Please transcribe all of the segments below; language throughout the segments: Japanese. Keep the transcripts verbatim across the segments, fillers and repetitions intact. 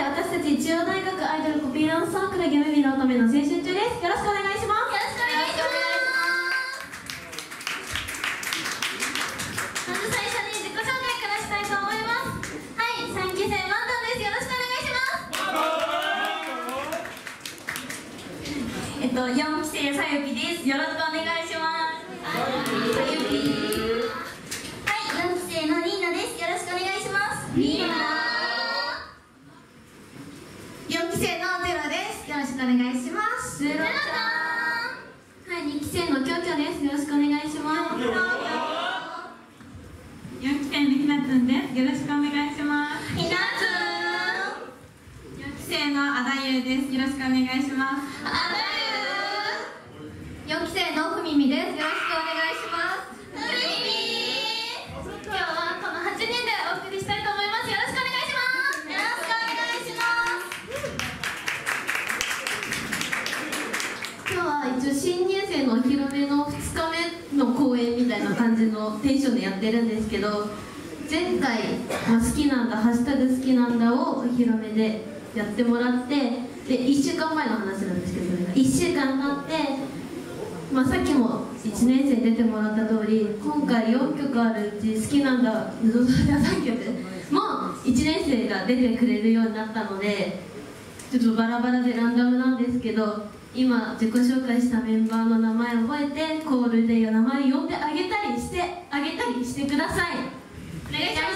私たち中央大学アイドルコピーダンスサークル夢見の乙女の青春中です。よろしくお願いします。よろしくお願いします。まず最初に自己紹介からしたいと思います。はい、さんきせいマンダンです。よろしくお願いします。えっと、よんきせいさゆきです。よろしくお願いします。さゆき。はい、よんきせいのリーナです。よろしくお願いします。リーナ。よんきせいのゼロです。よろしくお願いします。ゼロちゃん。はい、にきせいのきょうきょです。よろしくお願いします。よんきせいのひなつんです。よろしくお願いします。ひなつん。よんきせいのあだゆうです。よろしくお願いします。あだゆう。よんきせいのふみみです。よろしくお願いします。ふみみ。今日はこのはちにんでお送りしたいと思います。よろしくお願いします。よろしくお願いします。今日は一応新入生のお披露目のふつかめの公演みたいな感じのテンションでやってるんですけど、前回、まあ、好きなんだ、ハッシュタグ好きなんだをお披露目でやってもらって、でいっしゅうかんまえの話なんですけど、それがいっしゅうかん経って、まあ、さっきもいちねんせいに出てもらった通り、今回よんきょくあるうち好きなんださんきょくもいちねんせいが出てくれるようになったので、ちょっとバラバラでランダムなんですけど、今自己紹介したメンバーの名前を覚えてコールで名前呼んであげたりしてあげたりしてください。お願いします。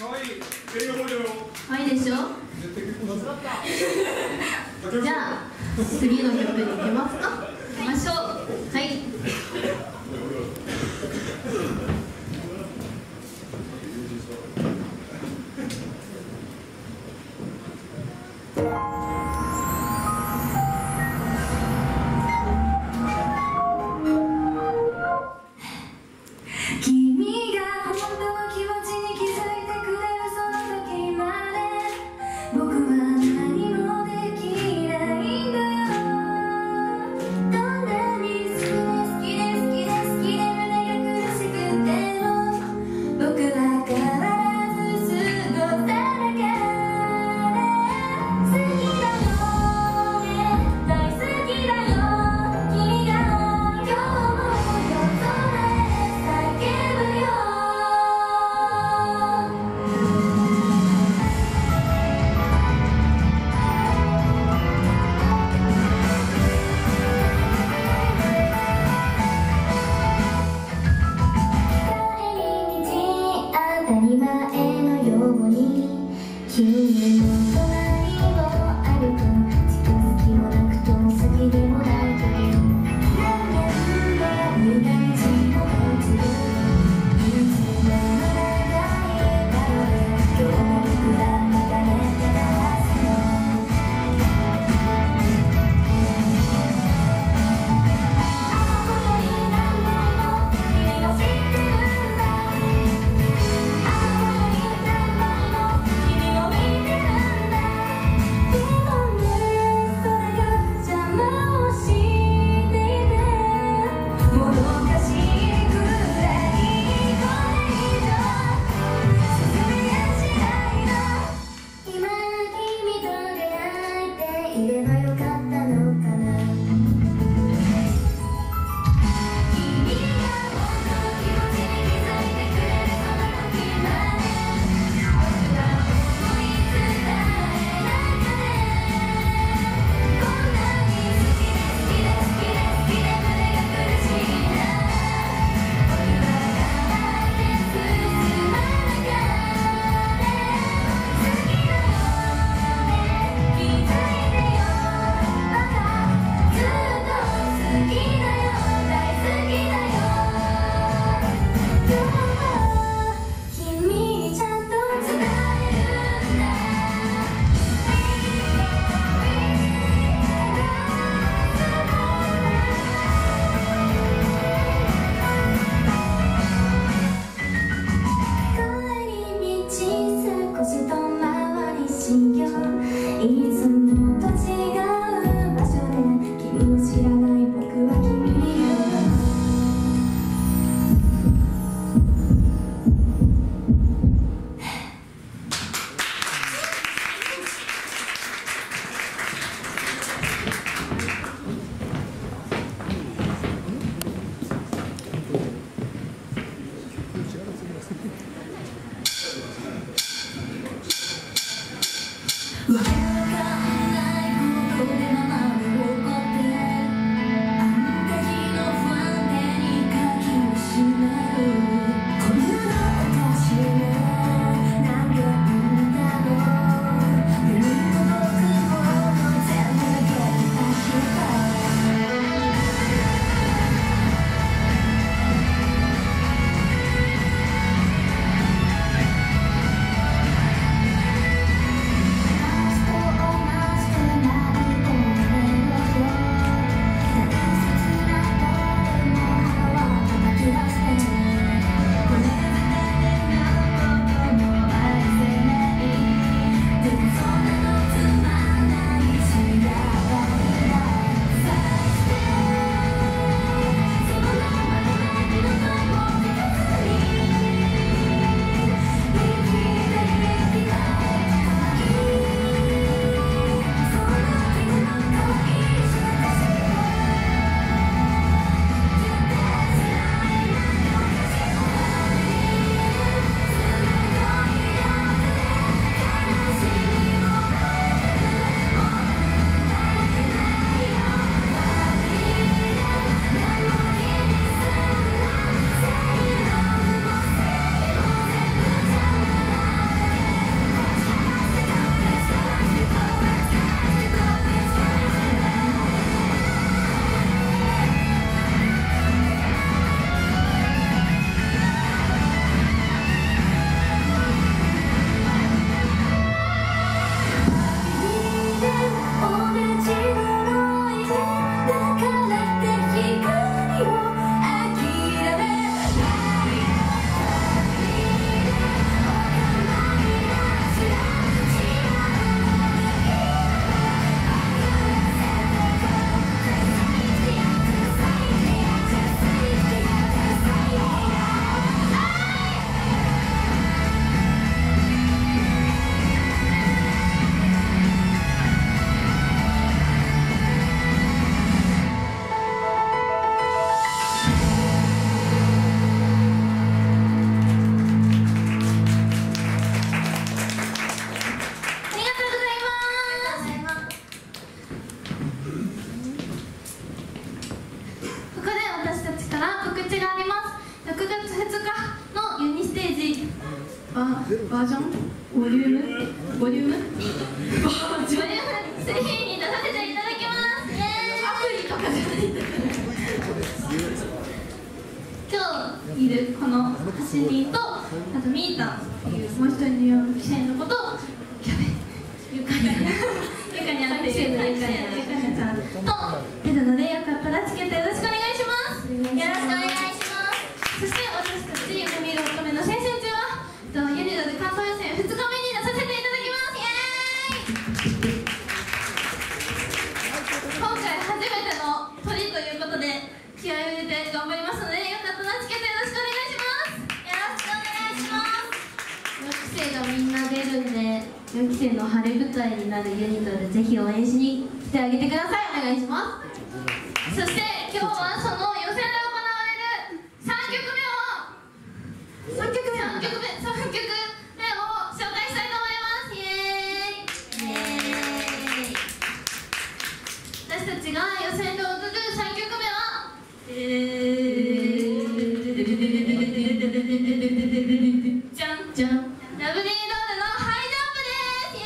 かわいい。英語だよ。 かわいいでしょ。じゃあ次の曲に行きますか。行きましょう。はい。 バージョンボリュームボリュームボリュームスリーに出させていただきます。イエーイ。アプリとかじゃない今日いるこのはちにんと、あとみーたんっていうもう一人のよんきせいの子とキャベゆかにゃんゆかにゃんっていうゆかにゃんちゃんと出るので、よかったらチケットよろしくお願いします。よろしくお願いします。そして私たち夢見る乙女の先生中はユニドで関東予選ふつかめに出させていただきます。イエーイ。今回初めての鳥ということで気合を入れて頑張りますので、よかったらチケットよろしくお願いします。よろしくお願いします。よんきせいがみんな出るんで、よんきせいの晴れ舞台になるユニドでぜひ応援しに来てあげてください。お願いします。そして今日はその予選で行われるさんきょくめをさんきょくめさんきょくめさんきょくめを紹介したいと思います。イエーイイエーイ。私たちが予選で踊るさんきょくめはじゃんじゃん、ラブリードールのハイジャンプです。イ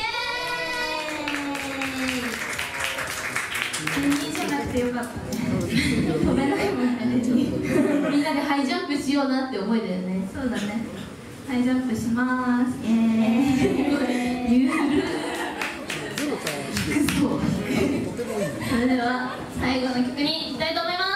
エーイ。にじゃなくてよかったね。飛べないもんね。みんなでハイジャンプしようなって思いだよね。そうだね。ハイジャンプします。イエーイ。それでは最後の曲に行きたいと思います。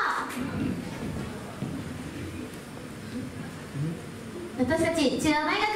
私たち中央大学